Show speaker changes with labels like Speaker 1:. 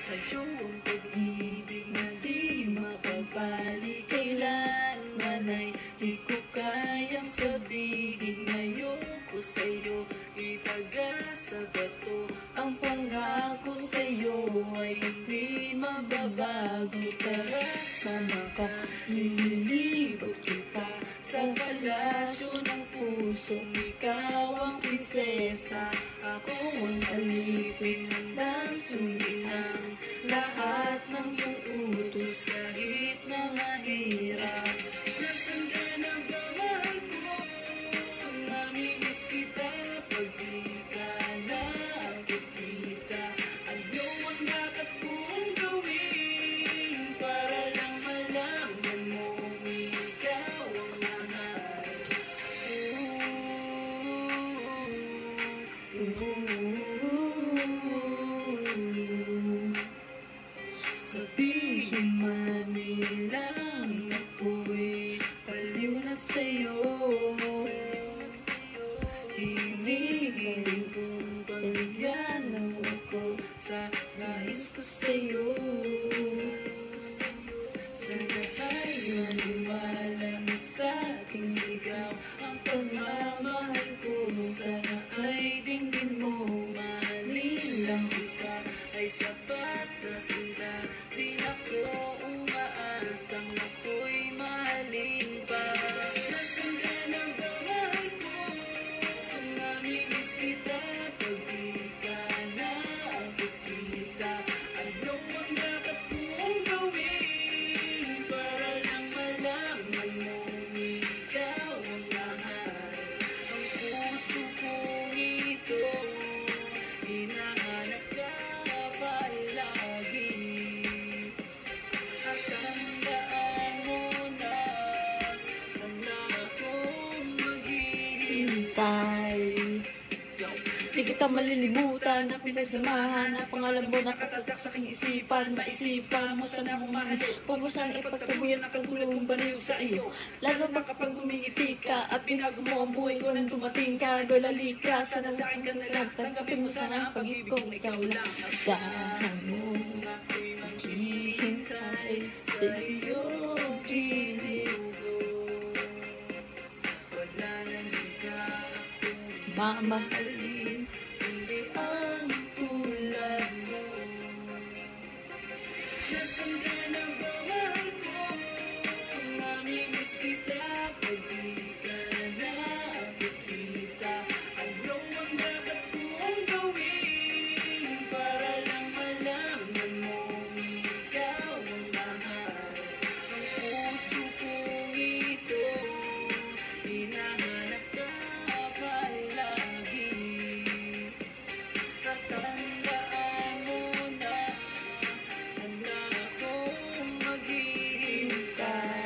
Speaker 1: sa'yo ang pag-ibig na di mapabalik. Kailanman ay di ko kayang sabihin. Ngayon ko sa'yo itaga sa bato. Ang pangako sa'yo ay hindi mababago. Tara sama ka, nililibot kita sa palasyo ng puso. Ikaw ang prinsesa, ako ang alipin. Handang sundin ang lahat ng iyong utos kahit mga hirap. Nasaan ka na ba, mahal ko? Namimiss kita pag di ka nakikita. Ano ang dapat kong gawin para lang malaman mo ikaw ang mahal? Sabihin man nilang ako'y baliw na sa'yo. Hinihiling kong pagbigyan ako sa nais ko sa'yo. Sana ay maniwala na sa aking sigaw ang pagmamahal ko. Sana ay dinggin mo, mahalin lang kita ay sapat na sila. Di ako umaasang ako'y mahalin pa. Nasaan ka na ba, mahal ko? Namimiss kita pag di ka nakikita. Ano ang dapat kong gawin para lang malaman mo ikaw ang mahal? Ang puso kong ito hinahanap ka palagi. At tandaan mo na handa akong maghihintay. Di kita malilimutan na pinagsamahan. Ang pangalan mo nakatatak sa aking isipan. Maisipan mo sana mong mahal. Huwag mo sana ipagtabuyan ang kagulong baliw sa iyo. Lalo pa kapag humingiti ka at binago mo ang buhay ko nang dumating ka. Golali ka, sana sa akin ka nalang. Tanggapin mo sana ang pag-ibig kong ikaw lang. Dahan mo ako'y maghihintay sa iyo. Giliw ko, wala nang ika akong mamahalin, hindi ang tulad mo. Nasaan ka na ba, mahal ko? Namimiss kita pag di ka nakikita. Ano ang dapat kong gawin para lang malaman mo ikaw ang mahal? Ang puso kong ito hinahanap ka palagi. Tatandaan mo na handa akong maghihintay.